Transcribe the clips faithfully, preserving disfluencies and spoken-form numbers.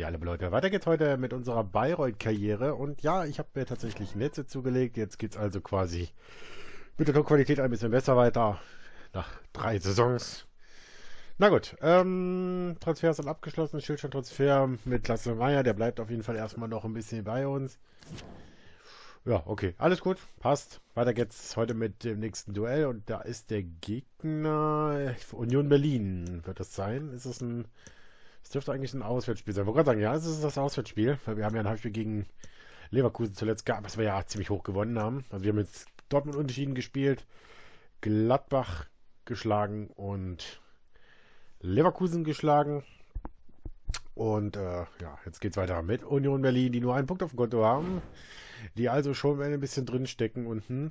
Ja, liebe Leute, weiter geht's heute mit unserer Bayreuth-Karriere. Und ja, ich habe mir tatsächlich Netze zugelegt. Jetzt geht's also quasi mit der Tonqualität ein bisschen besser weiter. Nach drei Saisons. Na gut, ähm, Transfers sind abgeschlossen. Schildschirmtransfer mit Lasse Meyer. Der bleibt auf jeden Fall erstmal noch ein bisschen bei uns. Ja, okay, alles gut, passt. Weiter geht's heute mit dem nächsten Duell. Und da ist der Gegner Union Berlin. Wird das sein? Ist es ein... Es dürfte eigentlich ein Auswärtsspiel sein. Ich wollte gerade sagen, ja, es ist das Auswärtsspiel, weil wir haben ja ein Heimspiel gegen Leverkusen zuletzt gehabt, was wir ja ziemlich hoch gewonnen haben. Also wir haben jetzt Dortmund unentschieden gespielt, Gladbach geschlagen und Leverkusen geschlagen. Und äh, ja, jetzt geht's weiter mit Union Berlin, die nur einen Punkt auf dem Konto haben, die also schon ein bisschen drin stecken unten.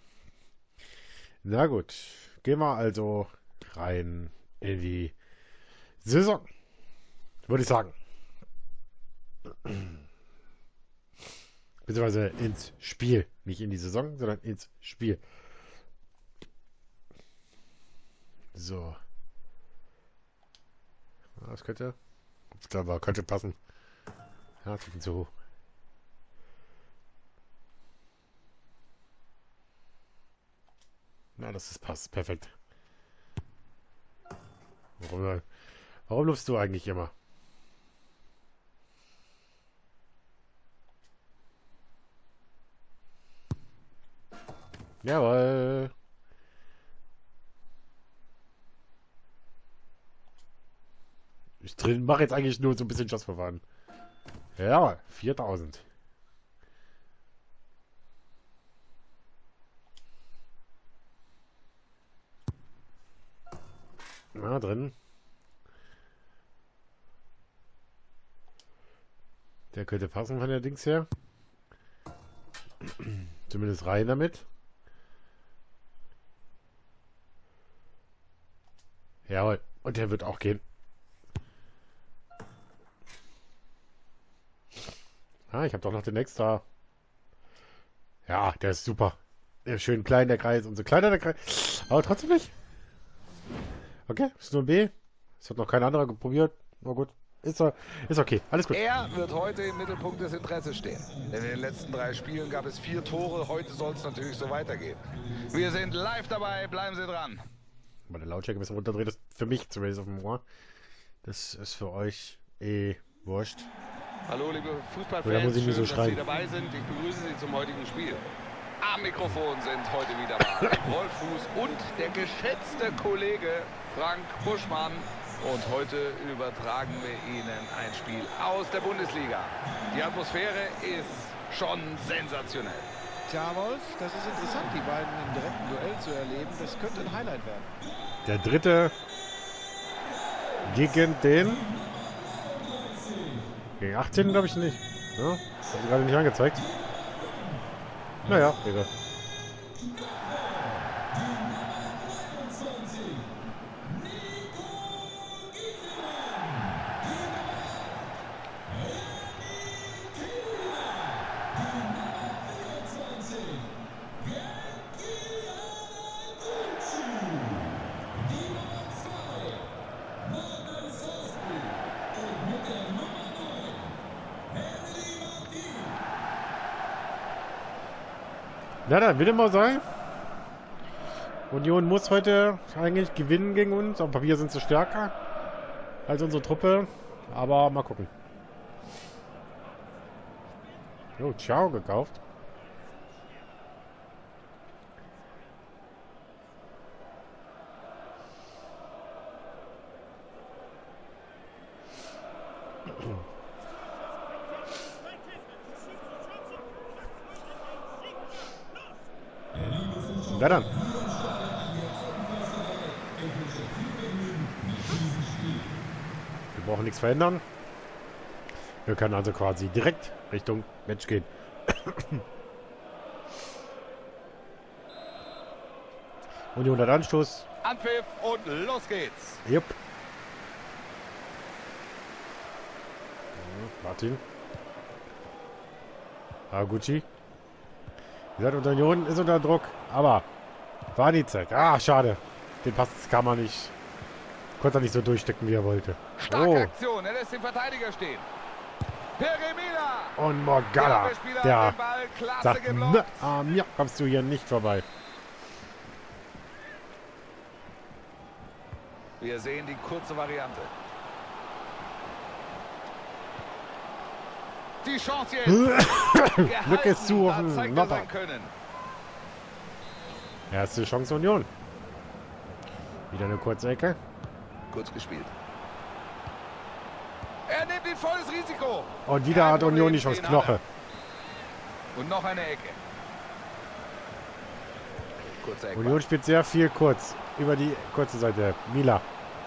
Na gut, gehen wir also rein in die Saison. Würde ich sagen. Beziehungsweise ins Spiel. Nicht in die Saison, sondern ins Spiel. So. Das könnte. Ich glaube, könnte passen. Ja, das ist zu hoch. Na, das ist passt. Perfekt. Warum, warum lufst du eigentlich immer? Jawohl. Ich drin mache jetzt eigentlich nur so ein bisschen Schussverfahren. Ja, viertausend. Na, drin. Der könnte passen von der Dings her. Zumindest rein damit. Jawohl. Und der wird auch gehen. Ah, ich habe doch noch den extra. Ja, der ist super. Der ist schön klein, der Kreis. Und so kleiner der Kreis. Aber trotzdem nicht. Okay, ist nur ein B. Das hat noch kein anderer probiert. Na gut. Ist, ist okay. Alles gut. Er wird heute im Mittelpunkt des Interesses stehen. Denn in den letzten drei Spielen gab es vier Tore. Heute soll es natürlich so weitergehen. Wir sind live dabei. Bleiben Sie dran. Mal der Lautstärke ein bisschen runterdreht, das ist für mich zumindest auf dem Ohr. Das ist für euch eh wurscht. Hallo liebe Fußballfans, Oder muss ich schön, so dass schreien? Sie dabei sind. Ich begrüße Sie zum heutigen Spiel. Am Mikrofon sind heute wieder mal Rolf Fuß und der geschätzte Kollege Frank Buschmann. Und heute übertragen wir Ihnen ein Spiel aus der Bundesliga. Die Atmosphäre ist schon sensationell. Tja, Wolf, das ist interessant, die beiden im direkten Duell zu erleben. Das könnte ein Highlight werden. Der dritte gegen den... Gegen achtzehn glaube ich nicht. Ja, habe ich gerade nicht angezeigt. Naja, egal. Na dann, will immer sein. Union muss heute eigentlich gewinnen gegen uns. Auf Papier sind sie stärker als unsere Truppe. Aber mal gucken. Jo, ciao, gekauft. Na dann. Wir brauchen nichts verändern. Wir können also quasi direkt Richtung Match gehen. Union hat Anstoß. Anpfiff und los geht's. Jupp. Martin. Haraguchi. Wie gesagt, unsere Union ist unter Druck, aber war die Zeit. Ah, schade. Den Pass kann man nicht. Konnte er nicht so durchstecken, wie er wollte. Starke Oh. Aktion, er lässt den Verteidiger stehen. Peremila. Und Morgana, der sagt, geblockt. ne, an mir kommst du hier nicht vorbei. Wir sehen die kurze Variante. Die Chance jetzt. Lücke ist zu auf Da den zeigt er Nopper. sein Können. Erste Chance Union. Wieder eine kurze Ecke. Kurz gespielt. Er nimmt ein volles Risiko. Und wieder Kein hat Union die Problem, Chance. den Knoche. hat er. Und noch eine Ecke. Kurze Ecke. Union spielt sehr viel kurz. Über die kurze Seite. Mila.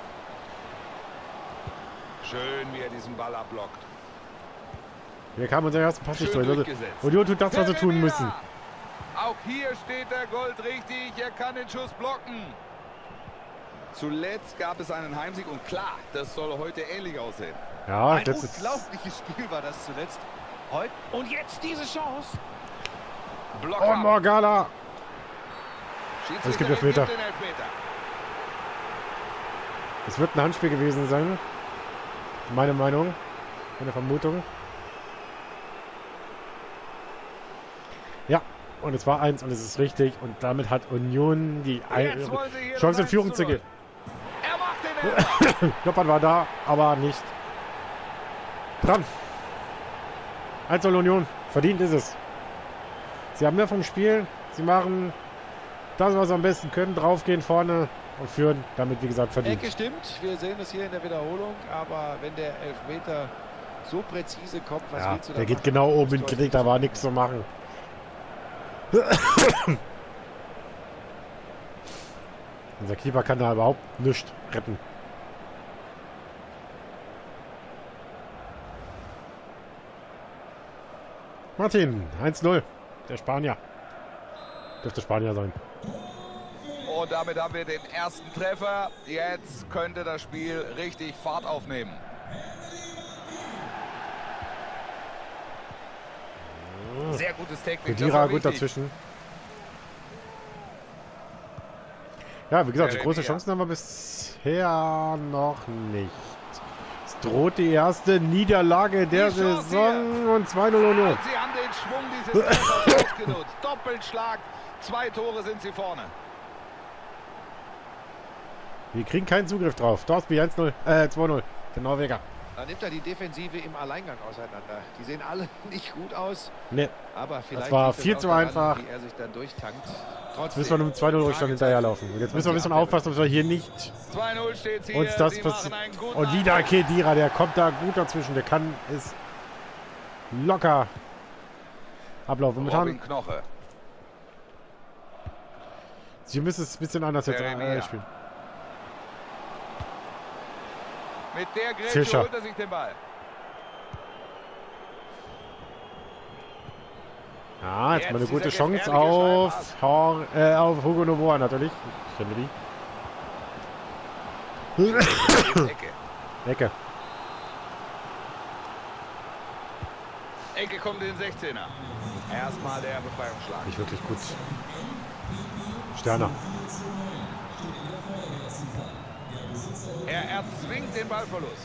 Schön, wie er diesen Ball abblockt. Hier kam unser erster Pass nicht Schön durch. durchgesetzt. Union tut das, was sie tun müssen. Auch hier steht der Gold richtig. Er kann den Schuss blocken. Zuletzt gab es einen Heimsieg und klar, das soll heute ähnlich aussehen. Ja, Ein das ist... unglaubliches Spiel war das zuletzt. Heute. Und jetzt diese Chance. Block Oh, ab. Morgana. Schiedsrichter Es gibt Elfmeter. den Elfmeter. Es wird ein Handspiel gewesen sein. Meine Meinung. Meine Vermutung. Ja, und es war eins und es ist richtig. Und damit hat Union die ein Jetzt wollen sie hier Chance in eins Führung zu zu null. gehen. Er macht den Elfer. Kloppern war da, aber nicht dran. eins null Union. Verdient ist es. Sie haben mehr vom Spiel. Sie machen das, was sie am besten können. Draufgehen vorne und führen. Damit, wie gesagt, verdient. Ecke stimmt. Wir sehen es hier in der Wiederholung. Aber wenn der Elfmeter so präzise kommt, was Ja, willst du da der geht machen? genau oben in Das den Knick. Da war nichts zu machen. Unser Keeper kann da überhaupt nichts retten. Martin, eins null. Der Spanier. Dürfte Spanier sein. Und damit haben wir den ersten Treffer. Jetzt könnte das Spiel richtig Fahrt aufnehmen. Sehr gutes Technik. das Kedira war gut wichtig. dazwischen. Ja, wie gesagt, so Jeremia. große Chancen haben wir bisher noch nicht. Es droht die erste Niederlage der Die Chance Saison und zwei null Union. Und sie haben den Schwung dieses Treffers ausgenutzt. Doppelschlag. Zwei Tore sind sie vorne. Wir kriegen keinen Zugriff drauf. Torsby eins null, äh zwei null. Der Norweger. Da nimmt er die Defensive im Alleingang auseinander. Die sehen alle nicht gut aus. Ne, Aber vielleicht war liegt es viel auch zu daran, einfach. wie er sich dann durchtankt. jetzt müssen wir mit einem zwei null Rückstand hinterherlaufen. Und jetzt müssen wir ein bisschen aufpassen, dass wir hier nicht zwei null steht hier. uns das Sie passiert. machen einen guten Und wieder Eindruck. Kedira, der kommt da gut dazwischen. Der kann es locker ablaufen. Robin Momentan, Knoche. sie müssen es ein bisschen anders jetzt Jeremia. äh, spielen. Mit der Grätsche Fischer. holt er sich den Ball. Ja, jetzt, Jetzt mal eine gute dieser Chance gefährliche auf, Hor äh, auf Hugo Novoa natürlich. Kennedy. Ecke. Ecke. Ecke kommt in den sechzehner. Erstmal der Befreiungsschlag. Nicht wirklich gut. Sterner. Er erzwingt den Ballverlust.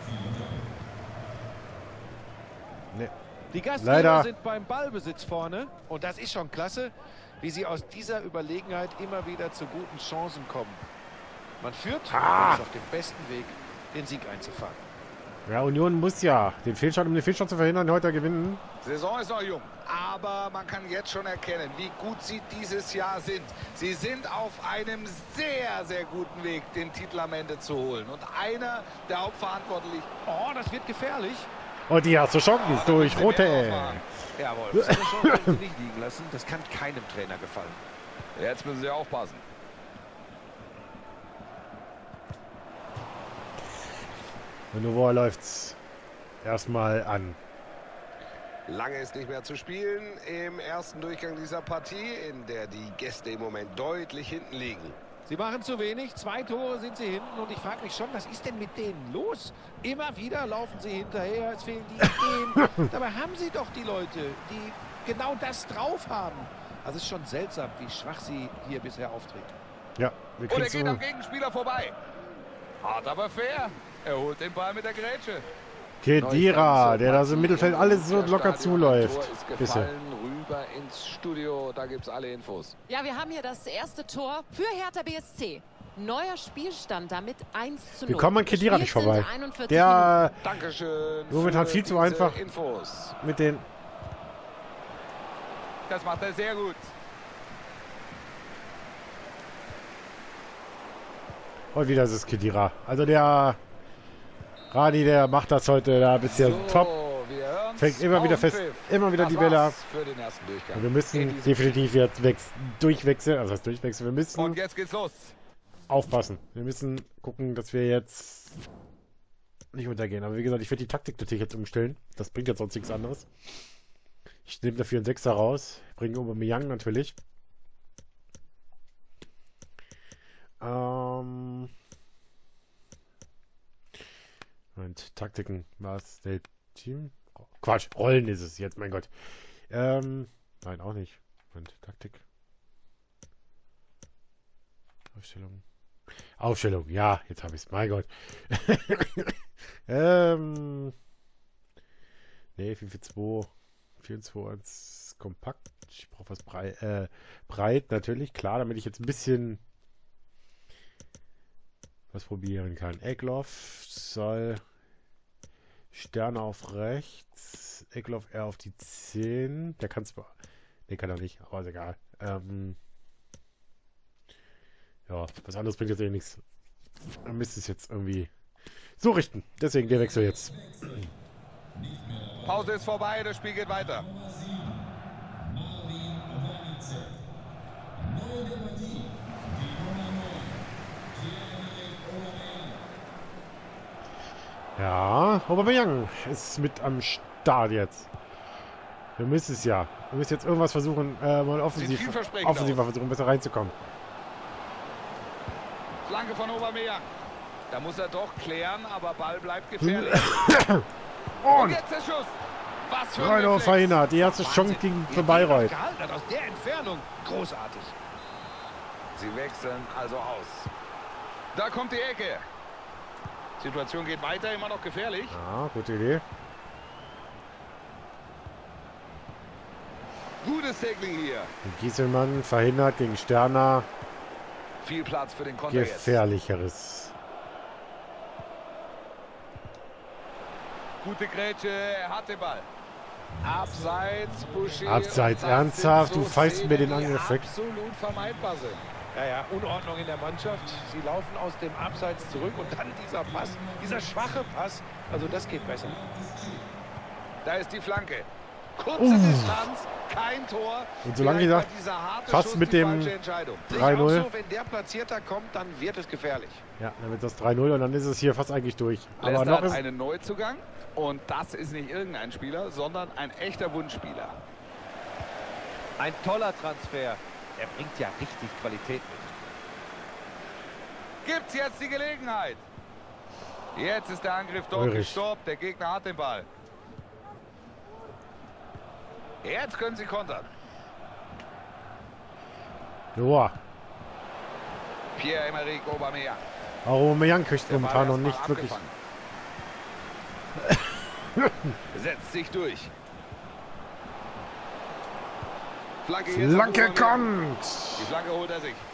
Nee. Die Gastgeber Leider. sind beim Ballbesitz vorne. Und das ist schon klasse, wie sie aus dieser Überlegenheit immer wieder zu guten Chancen kommen. Man führt Ah. und ist auf dem besten Weg, den Sieg einzufahren. Ja, Union muss ja den Fehlstart, um den Fehlstart zu verhindern, heute gewinnen. Saison ist noch jung, aber man kann jetzt schon erkennen, wie gut sie dieses Jahr sind. Sie sind auf einem sehr, sehr guten Weg, den Titel am Ende zu holen. Und einer der Hauptverantwortlichen... Oh, das wird gefährlich. Und die erste Chance durch Rote. Jawohl, so eine Chance dürfen sie nicht liegen lassen. Das kann keinem Trainer gefallen. Jetzt müssen sie aufpassen. Und Novoa läuft's erstmal an. Lange ist nicht mehr zu spielen im ersten Durchgang dieser Partie, in der die Gäste im Moment deutlich hinten liegen. Sie machen zu wenig. Zwei Tore sind sie hinten. Und ich frage mich schon, was ist denn mit denen los? Immer wieder laufen sie hinterher. Es fehlen die Ideen. Dabei haben sie doch die Leute, die genau das drauf haben. Also es ist schon seltsam, wie schwach sie hier bisher auftreten. Ja, wir Und er kriegen geht am Gegenspieler vorbei. Hart aber fair. Er holt den Ball mit der Grätsche. Khedira, der da so im Mittelfeld alles so locker zuläuft. Bisschen. Rüber ins Studio, da gibt's alle Infos. Ja, wir haben hier das erste Tor für Hertha B S C. Neuer Spielstand damit eins zu null. Wir kommen an Khedira nicht vorbei. einundvierzig Der Dankeschön. momentan viel zu einfach Infos. mit den... Das macht er sehr gut. Und wieder ist es Khedira. Also der Rani, der macht das heute da ein bisschen So, top. wir hören's. Fängt immer wieder fest, Pausenpfiff. immer wieder Das die Bälle ab. war's für den ersten Durchgang. Und wir müssen In diesem definitiv jetzt wechs durchwechseln. Also das heißt durchwechseln. Wir Und müssen jetzt geht's los. aufpassen. Wir müssen gucken, dass wir jetzt nicht untergehen. Aber wie gesagt, ich werde die Taktik natürlich jetzt umstellen. Das bringt jetzt sonst nichts anderes. Ich nehme dafür einen Sechser raus. Bringe Aubameyang natürlich. Ähm... Und Taktiken, was der Team? Oh, Quatsch, Rollen ist es jetzt, mein Gott. Ähm, nein, auch nicht. Und Taktik. Aufstellung. Aufstellung, ja, jetzt habe ich es, mein Gott. ähm, ne, vier vier zwei, vier zwei eins kompakt. Ich brauche was breit, äh, breit natürlich, klar, damit ich jetzt ein bisschen was probieren kann. Egloff soll Sterne auf rechts, Egloff eher auf die zehn. Der kann zwar, der kann er nicht, aber ist egal. Ähm, ja, was anderes bringt jetzt eh nichts. Man müsste es jetzt irgendwie so richten. Deswegen der Wechsel jetzt. Pause ist vorbei, das Spiel geht weiter. Ja, Aubameyang ist mit am Start jetzt. Wir müssen es ja. Wir müssen jetzt irgendwas versuchen, äh, mal offensiv, offensiv versuchen, besser reinzukommen. Flanke von Aubameyang. Da muss er doch klären, aber Ball bleibt gefährlich. Und Und jetzt der Schuss. Was für ein Reino Reflex. verhindert. Die erste Chance gegen für Bayreuth. Gehalten hat aus der Entfernung. Großartig. Sie wechseln also aus. Da kommt die Ecke. Situation geht weiter, immer noch gefährlich. Ja, gute Idee. Gutes Tackling hier. Gieselmann verhindert gegen Sterner. Viel Platz für den Konter jetzt. Gefährlicheres. Gute Grätsche, er hat den Ball. Abseits, Boucher. Abseits, Und das ernsthaft? sind Du pfeifst Szenen, mir den die Angriff weg. absolut vermeidbar sind. Ja, ja, Unordnung in der Mannschaft. Sie laufen aus dem Abseits zurück und dann dieser Pass, dieser schwache Pass. Also das geht besser. Da ist die Flanke. Kurze Uh. Distanz, kein Tor. Und solange Vielleicht gesagt, war dieser harte fast Schuss mit die dem falsche Entscheidung. drei null. Auch so, wenn der Platzierter kommt, dann wird es gefährlich. Ja, dann wird das drei null und dann ist es hier fast eigentlich durch. Aber Leicester noch hat ist... einen Neuzugang und das ist nicht irgendein Spieler, sondern ein echter Wunschspieler. Ein toller Transfer. Er bringt ja richtig Qualität mit. Gibt's jetzt die Gelegenheit? Jetzt ist der Angriff dort Ulrich. gestoppt. Der Gegner hat den Ball. Jetzt können sie kontern. Joa. Pierre-Emerick Aubameyang. Aubameyang kriegt Der Ball momentan noch erstmal nicht wirklich... abgefangen. Setzt sich durch. Flanke, hier ist Flanke Aubameyang. kommt! Die Flanke holt er sich.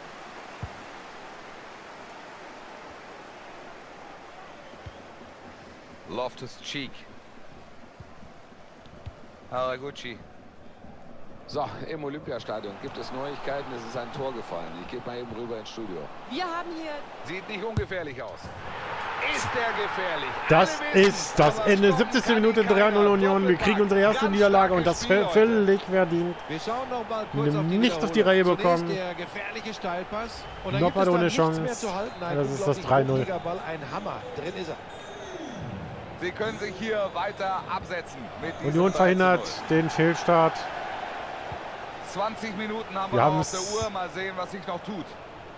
Loftus-Cheek. Haraguchi. So, im Olympiastadion gibt es Neuigkeiten. Es ist ein Tor gefallen. Ich gehe mal eben rüber ins Studio. Wir haben hier Sieht nicht ungefährlich aus. Ist der gefährlich? Das Alle wissen, ist das aber Ende. stoppen siebzigste kann Minute ihn drei null keiner. Union. Wir kriegen unsere erste Ganz Niederlage und starkes das Spiel heute. völlig verdient. Wir schauen noch mal kurz auf die Nicht auf die Reihe Wiederholung. bekommen. Zunächst der gefährliche Steilpass. Und dann Noppert gibt es ohne dann nichts Chance. mehr zu halten. Ein Ja, das ist das unglaublich drei null. wuchtiger Ball, ein Hammer. Drin ist er. Sie können sich hier weiter absetzen. Mit diesem Union drei zu verhindert null. den Fehlstart. zwanzig Minuten haben Wir wir noch haben's- auf der Uhr. Mal sehen, was sich noch tut.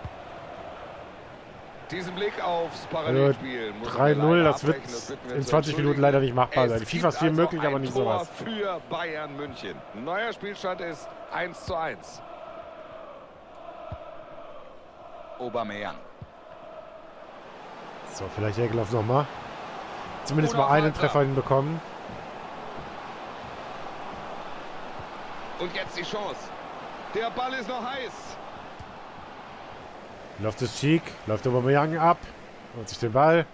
Diesen Blick aufs Parallelspiel. muss drei man null, leider das wird abbrechen. Das bitten wir in zu zwanzig Minuten entschuldigen. leider nicht machbar Es sein. FIFA ist gibt viel also möglich, aber ein nicht Tor sowas. für Bayern München. Neuer Spielstand ist eins zu eins. Aubameyang. So, vielleicht Egelhoff nochmal. zumindest mal einen Treffer hinbekommen. Und jetzt die Chance. Der Ball ist noch heiß. Läuft es schick, läuft Aubameyang ab, holt sich den Ball.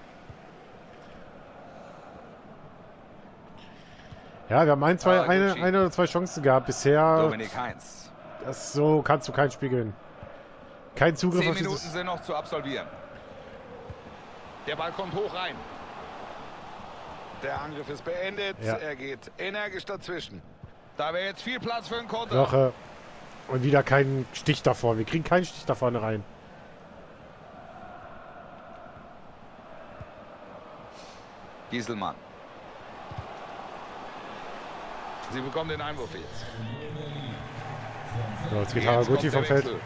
Ja, wir haben ein, zwei, Ah, eine, eine oder zwei Chancen gehabt bisher. Dominik Heinz. Das, so kannst du kein Spiel gewinnen. Kein Zugriff Zehn auf Minuten dieses... sind noch zu absolvieren. Der Ball kommt hoch rein. Der Angriff ist beendet. Ja. Er geht energisch dazwischen. Da wäre jetzt viel Platz für einen Konter. Woche. Und wieder kein Stich davor. Wir kriegen keinen Stich da vorne rein. Gieselmann. Sie bekommen den Einwurf jetzt. So, jetzt geht Jetzt Haraguchi kommt vom der Feld. Wechsel.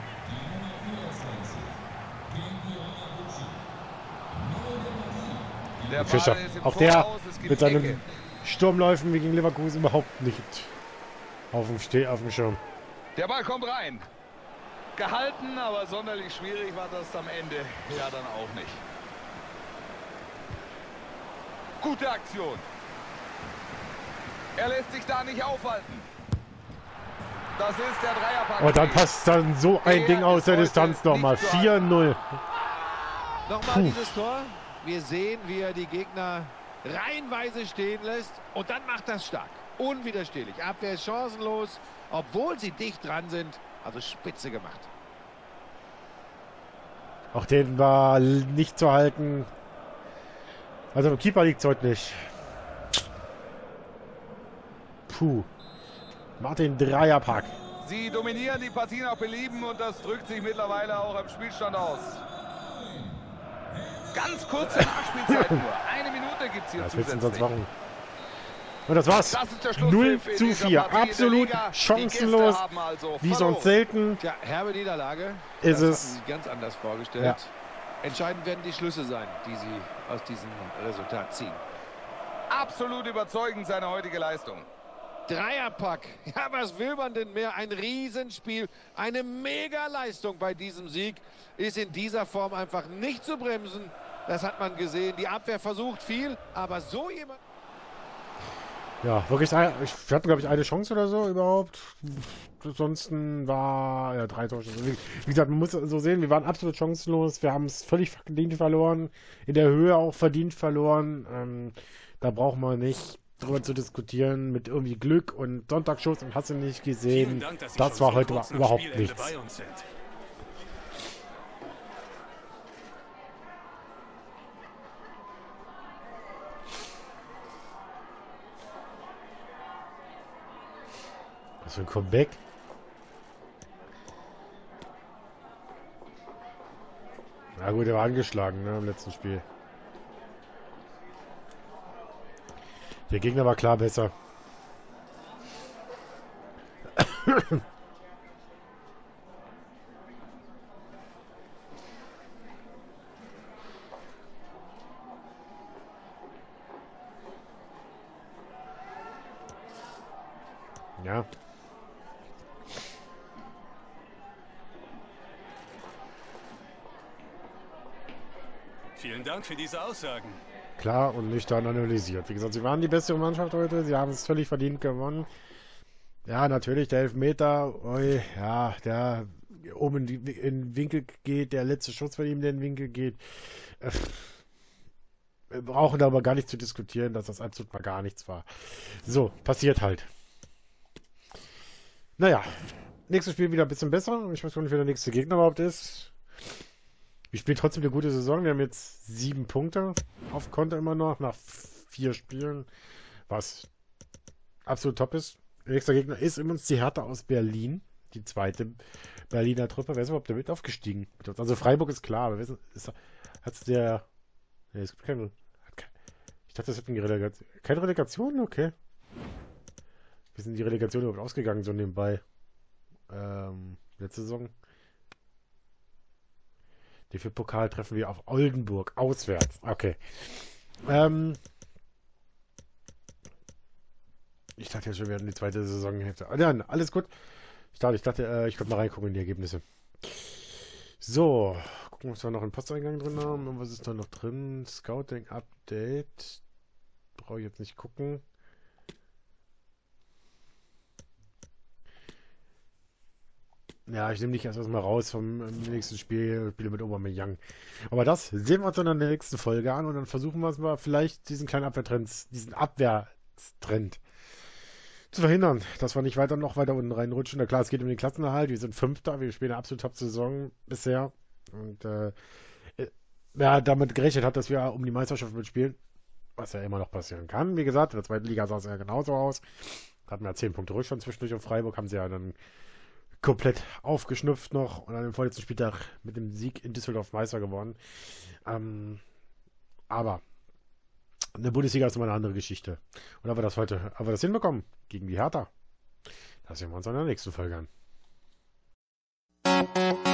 Der Fischer. Ball ist im Auch Tor der aus, es gibt mit seinen Ecke. Sturmläufen wie gegen Leverkusen überhaupt nicht auf dem, Ste auf dem Schirm. Der Ball kommt rein. Gehalten, aber sonderlich schwierig war das am Ende ja dann auch nicht. Gute Aktion. Er lässt sich da nicht aufhalten. Das ist der Dreierpack. Und dann passt dann so ein Der Ding aus ist der heute Distanz nochmal. nicht zu vier null. Nochmal dieses Tor. Wir sehen, wie er die Gegner reihenweise stehen lässt. Und dann macht das stark. Unwiderstehlich. Abwehr ist chancenlos, obwohl sie dicht dran sind. Also spitze gemacht. Auch den war nicht zu halten. Also im Keeper liegt es heute nicht. Puh. Martin Dreierpack. Sie dominieren die Partie nach Belieben und das drückt sich mittlerweile auch am Spielstand aus. Ganz kurze Nachspielzeit nur. Eine Minute gibt es hier Was willst du denn sonst zusätzlich. machen? Und das war's. Das ist der null Schlusspfiff in zu dieser vier. Partie in der Absolut Liga. Die chancenlos. Gäste haben also Wie verloren. sonst selten. Tja, herbe Niederlage. Ist das es. hatten sie ganz anders vorgestellt. Ja. Entscheidend werden die Schlüsse sein, die sie aus diesem Resultat ziehen. Absolut überzeugend seine heutige Leistung. Dreierpack. Ja, was will man denn mehr? Ein Riesenspiel. Eine Mega-Leistung bei diesem Sieg. Ist in dieser Form einfach nicht zu bremsen. Das hat man gesehen. Die Abwehr versucht viel, aber so jemand... Ja, wirklich. Wir hatten, glaube ich, eine Chance oder so überhaupt. Ansonsten war ja drei Tore. Wie gesagt, man muss so sehen, wir waren absolut chancenlos. Wir haben es völlig verdient verloren. In der Höhe auch verdient verloren. Ähm, da brauchen wir nicht drüber zu diskutieren mit irgendwie Glück und Sonntagsschuss und hast du nicht gesehen. Dank, dass Sie Das schon war so heute kurz nach überhaupt Spielende nichts. bei uns sind. Was für ein Comeback. Na gut, er war angeschlagen, ne, im letzten Spiel. Der Gegner war klar besser. Ja. Vielen Dank für diese Aussagen. Klar und nüchtern analysiert. Wie gesagt, sie waren die beste Mannschaft heute. Sie haben es völlig verdient gewonnen. Ja, natürlich, der Elfmeter, oi, ja, der oben in, die, in den Winkel geht, der letzte Schuss von ihm, der in den Winkel geht. Äh, wir brauchen da aber gar nicht zu diskutieren, dass das absolut mal gar nichts war. So, passiert halt. Naja, nächstes Spiel wieder ein bisschen besser. Ich weiß gar nicht, wer der nächste Gegner überhaupt ist. Wir spielen trotzdem eine gute Saison. Wir haben jetzt sieben Punkte auf Konto immer noch, nach vier Spielen, was absolut top ist. Der nächste Gegner ist übrigens die Hertha aus Berlin, die zweite Berliner Truppe. Wer ist überhaupt damit aufgestiegen? Also Freiburg ist klar, aber wer ist, ist, hat's der... Nee, es gibt keine... Ich dachte, das hätten die Relegation... Keine Relegation? Okay. Wie sind die Relegationen überhaupt ausgegangen, so nebenbei? Ähm, letzte Saison. Die für Pokal treffen wir auf Oldenburg, auswärts. Okay. Ähm... Ich dachte ja schon, wir hatten die zweite Saisonhälfte. Ah, nein, alles gut. Ich dachte, ich, dachte, äh, ich könnte mal reingucken in die Ergebnisse. So, gucken, was wir noch im Posteingang drin haben. Und was ist da noch drin? Scouting Update. brauche ich jetzt nicht gucken. Ja, ich nehme dich erst mal raus vom nächsten Spiel, Spiele mit Aubameyang. Aber das sehen wir uns dann in der nächsten Folge an und dann versuchen wir es mal vielleicht diesen kleinen Abwehrtrend, diesen Abwehrtrend zu verhindern, dass wir nicht weiter noch weiter unten reinrutschen. Na klar, es geht um den Klassenerhalt. Wir sind Fünfter, wir spielen eine absolut Top-Saison bisher. Und äh, wer damit gerechnet hat, dass wir um die Meisterschaft mitspielen, was ja immer noch passieren kann. Wie gesagt, in der zweiten Liga sah es ja genauso aus. Hatten wir zehn Punkte Rückstand zwischendurch auf Freiburg, haben sie ja dann komplett aufgeschnupft noch und an dem vorletzten Spieltag mit dem Sieg in Düsseldorf Meister geworden. Ähm, aber eine Bundesliga ist immer eine andere Geschichte. Und ob wir das heute, ob wir das hinbekommen gegen die Hertha, das sehen wir uns in der nächsten Folge an.